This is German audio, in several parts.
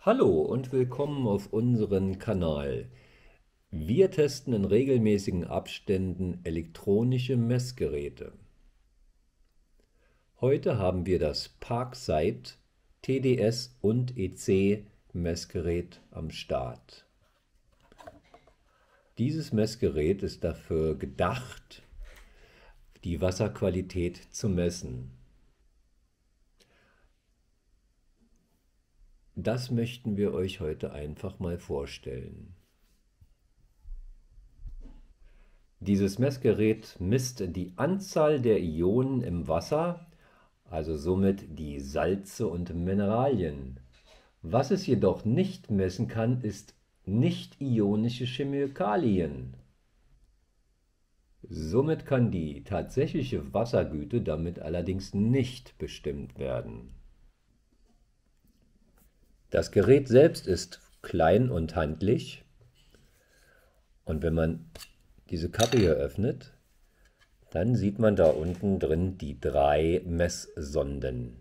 Hallo und willkommen auf unserem Kanal. Wir testen in regelmäßigen Abständen elektronische Messgeräte. Heute haben wir das Parkside TDS und EC Messgerät am Start. Dieses Messgerät ist dafür gedacht, die Wasserqualität zu messen. Das möchten wir euch heute einfach mal vorstellen. Dieses Messgerät misst die Anzahl der Ionen im Wasser, also somit die Salze und Mineralien. Was es jedoch nicht messen kann, ist nicht-ionische Chemikalien. Somit kann die tatsächliche Wassergüte damit allerdings nicht bestimmt werden. Das Gerät selbst ist klein und handlich, und wenn man diese Kappe hier öffnet, dann sieht man da unten drin die 3 Messsonden.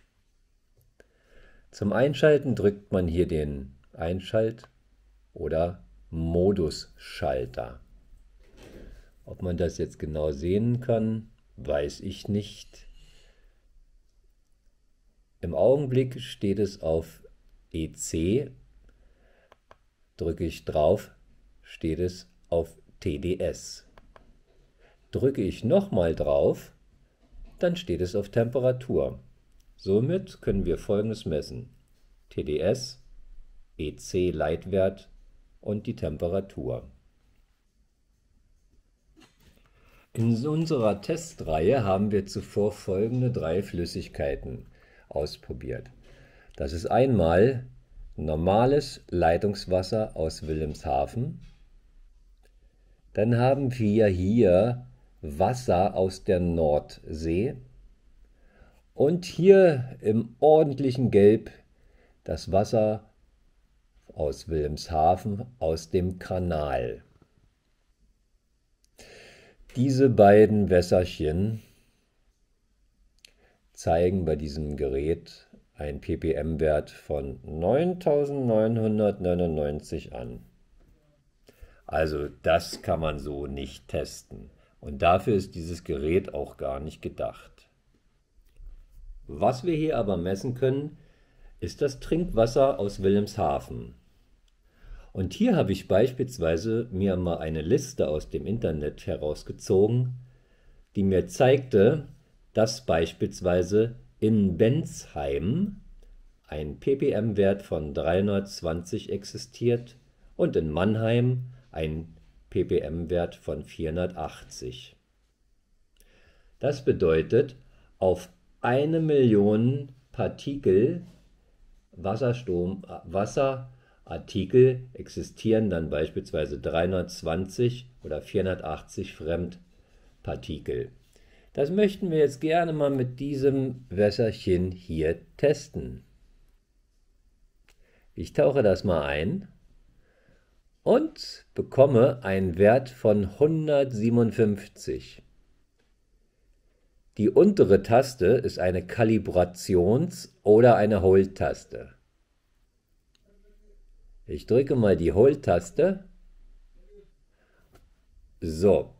Zum Einschalten drückt man hier den Einschalt- oder Modusschalter. Ob man das jetzt genau sehen kann, weiß ich nicht. Im Augenblick steht es auf EC. Drücke ich drauf, steht es auf TDS. Drücke ich nochmal drauf, dann steht es auf Temperatur. Somit können wir Folgendes messen: TDS, EC Leitwert und die Temperatur. In unserer Testreihe haben wir zuvor folgende 3 Flüssigkeiten ausprobiert. Das ist einmal normales Leitungswasser aus Wilhelmshaven. Dann haben wir hier Wasser aus der Nordsee. Und hier im ordentlichen Gelb das Wasser aus Wilhelmshaven aus dem Kanal. Diese beiden Wässerchen zeigen bei diesem Gerät einen ppm-Wert von 9999 an. Also das kann man so nicht testen. Und dafür ist dieses Gerät auch gar nicht gedacht. Was wir hier aber messen können, ist das Trinkwasser aus Wilhelmshaven. Und hier habe ich beispielsweise mir mal eine Liste aus dem Internet herausgezogen, die mir zeigte, dass beispielsweise in Bensheim ein ppm-Wert von 320 existiert und in Mannheim ein ppm-Wert von 480. Das bedeutet, auf 1 Million Partikel Wasserartikel existieren dann beispielsweise 320 oder 480 Fremdpartikel. Das möchten wir jetzt gerne mal mit diesem Wässerchen hier testen. Ich tauche das mal ein und bekomme einen Wert von 157. Die untere Taste ist eine Kalibrations- oder eine Hold-Taste. Ich drücke mal die Hold-Taste. So.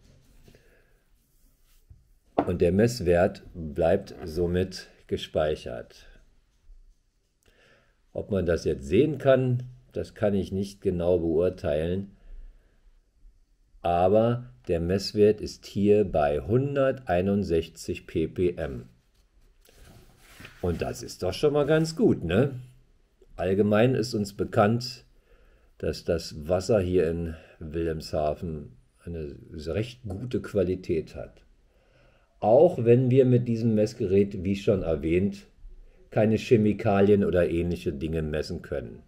Und der Messwert bleibt somit gespeichert. Ob man das jetzt sehen kann, das kann ich nicht genau beurteilen. Aber der Messwert ist hier bei 161 ppm. Und das ist doch schon mal ganz gut, ne? Allgemein ist uns bekannt, dass das Wasser hier in Wilhelmshaven eine recht gute Qualität hat. Auch wenn wir mit diesem Messgerät, wie schon erwähnt, keine Chemikalien oder ähnliche Dinge messen können.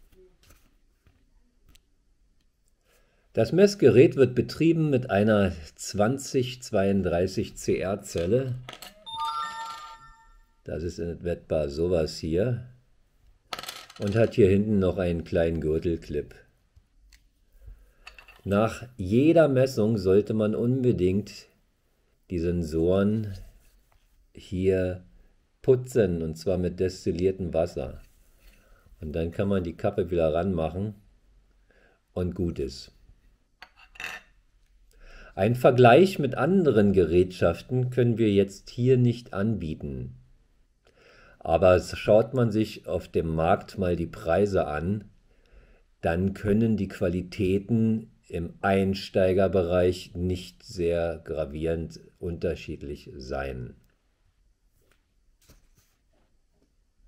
Das Messgerät wird betrieben mit einer 2032 CR-Zelle. Das ist in etwa sowas hier. Und hat hier hinten noch einen kleinen Gürtelclip. Nach jeder Messung sollte man unbedingt die Sensoren hier putzen, und zwar mit destilliertem Wasser. Und dann kann man die Kappe wieder ranmachen und gut ist. Ein Vergleich mit anderen Gerätschaften können wir jetzt hier nicht anbieten. Aber schaut man sich auf dem Markt mal die Preise an, dann können die Qualitäten im Einsteigerbereich nicht sehr gravierend unterschiedlich sein.